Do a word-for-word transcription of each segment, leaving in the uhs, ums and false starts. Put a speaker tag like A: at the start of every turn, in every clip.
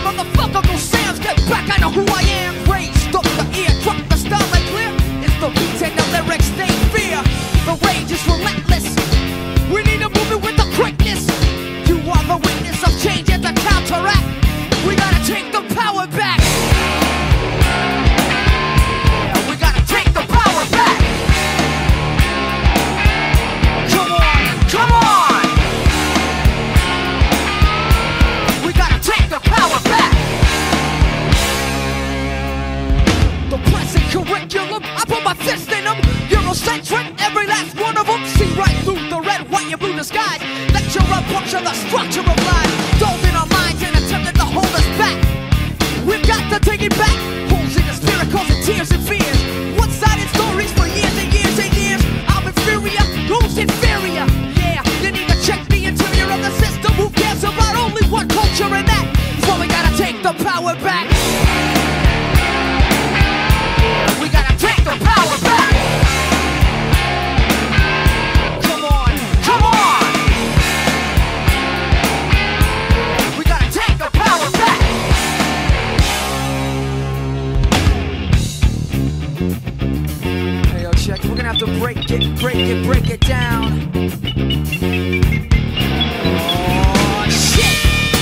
A: motherfucker go sounds. Get back, I know who I am. Raised up the ear, drop the style and clear. It's the beats and the lyrics they fear. The rage is relentless. We need a movement with the quickness. You are the witness of change and the counteract. We gotta take the power back. Yeah, we gotta take the power back. Come on, come on. We gotta take the power back. The present curriculum, I put my fist in them. Eurocentric, every last one of them. See right through the red, white, and blue disguise. Lecture up, puncture the structure of life. Dove in our minds and attempted to hold us back. We've got to take it back. Holes in the spirit causing tears and fears. One-sided stories for years and years and years. I'm inferior, who's inferior? Yeah, you need to check the interior of the system. Who cares about only one culture and that? So we gotta take the power back. Yeah, we gotta take the power back. Come on, come on. We gotta take the power back. Hey, yo, check. We're gonna have to break it, break it, break it down. Oh, shit.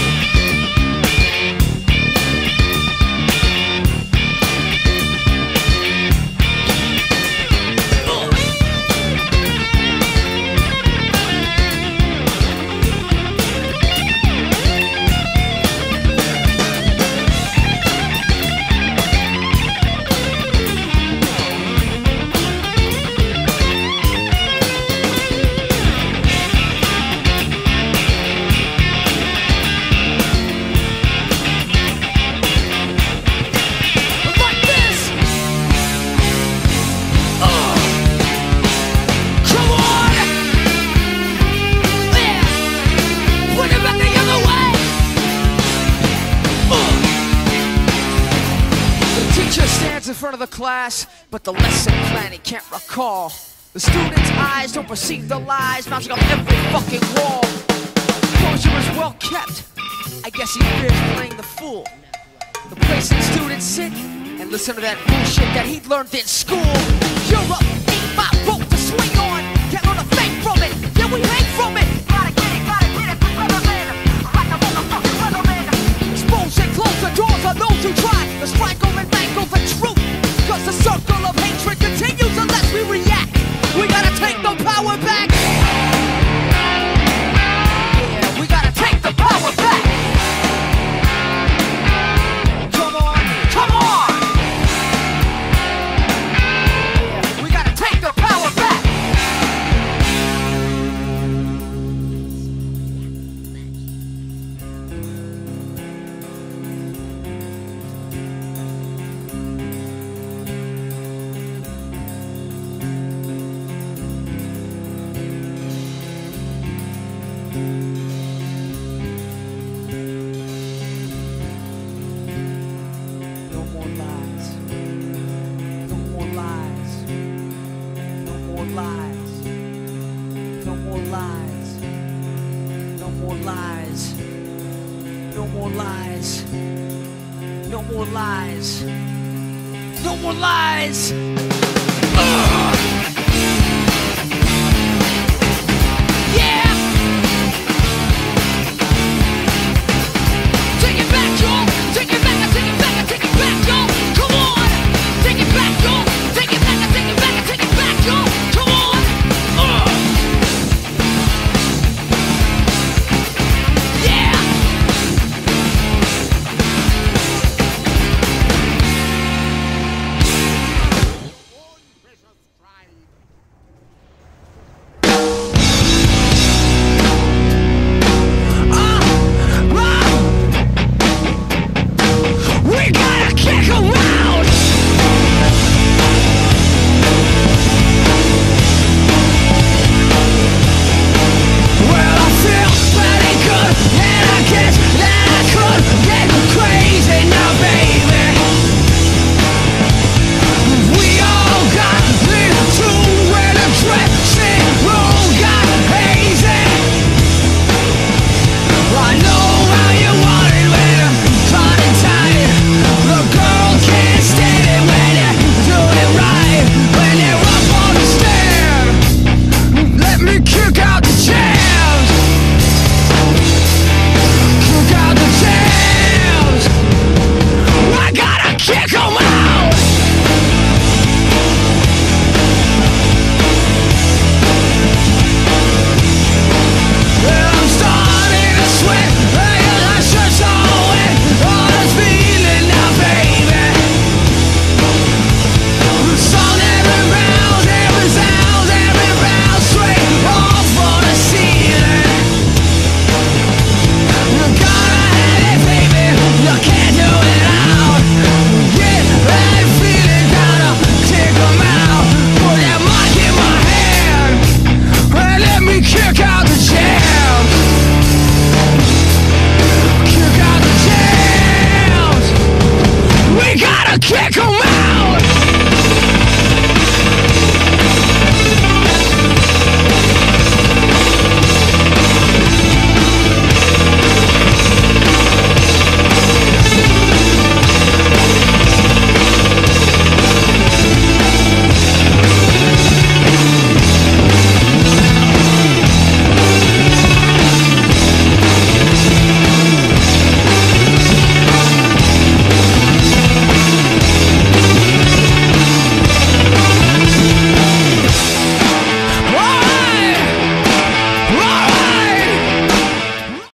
A: In front of the class, but the lesson plan he can't recall. The students' eyes don't perceive the lies bouncing off every fucking wall. Closure is well kept. I guess he fears playing the fool. The place that students sit and listen to that bullshit that he learned in school. Europe ain't my boat to swing on. Can't learn a thing from it. Yeah, we hang from it. Gotta get it, gotta get it, weatherman. Like a motherfucking weatherman. Expose and close the doors on those who try to strangle and mangle the truth. Cause the circle of hatred continues unless we react. We gotta take the power back. Yeah, we gotta take the power back. Come on, come on. Yeah, we gotta take the power back. No more lies. No more lies.